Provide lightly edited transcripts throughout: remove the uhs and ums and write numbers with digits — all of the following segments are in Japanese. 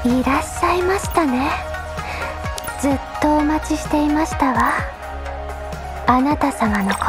いらっしゃいましたね。ずっとお待ちしていましたわ。あなた様のこと。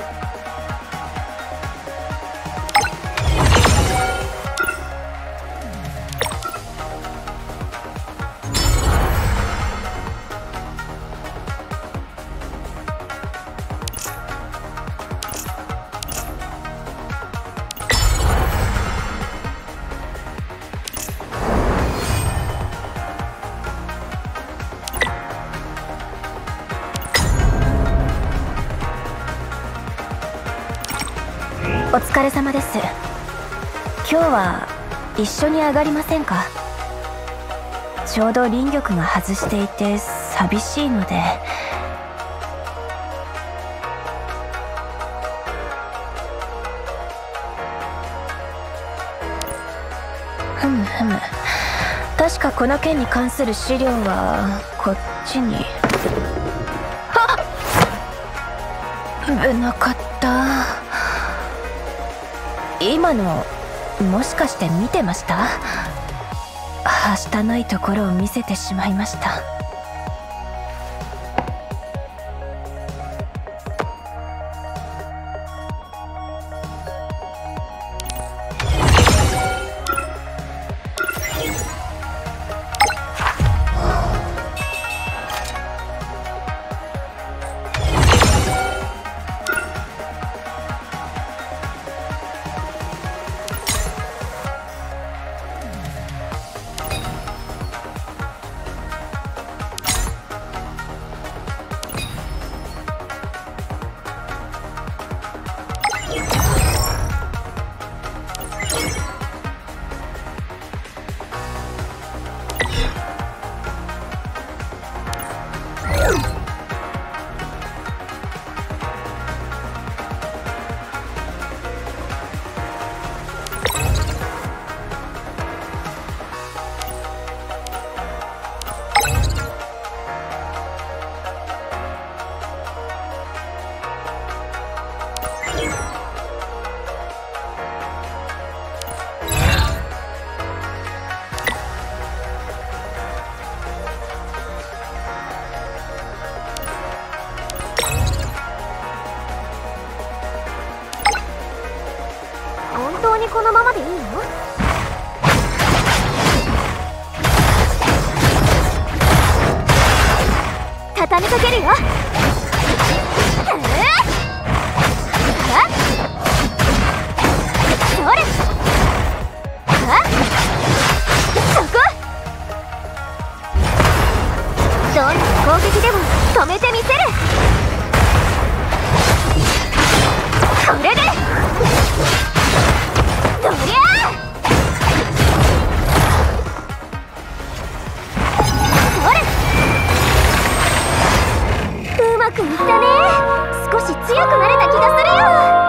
お疲れ様です。今日は一緒に上がりませんか？ちょうど靈力が外していて寂しいので。ふむふむ。確かこの件に関する資料はこっちに。危なかった。今のもしかして見てました？はしたないところを見せてしまいました。 本当にこのままでいいの？畳みかけるよ。それ。そこ。どんな攻撃でも止めてみせる。これでどりゃあ！それ！うまくいったね。少し強くなれた気がするよ。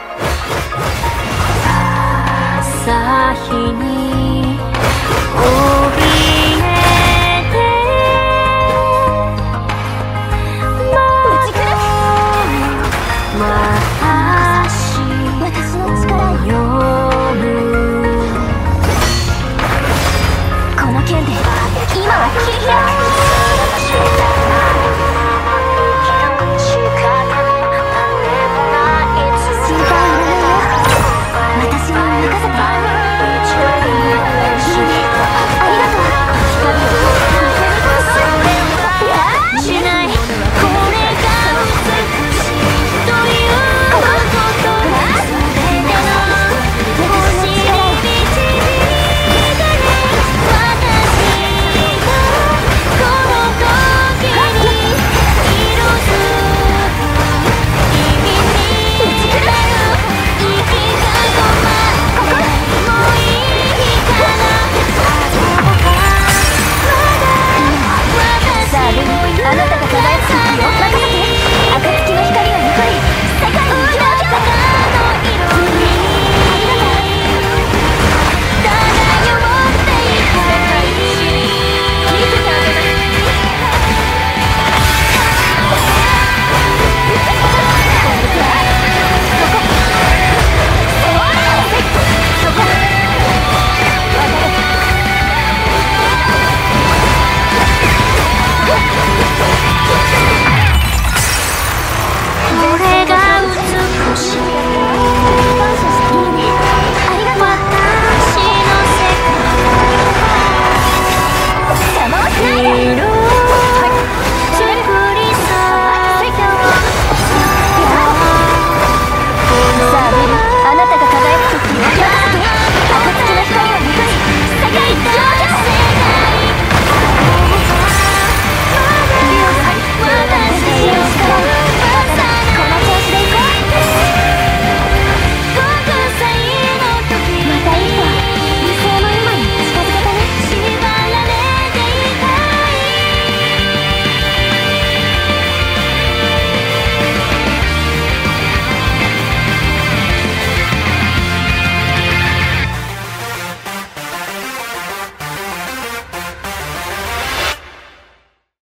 朝日に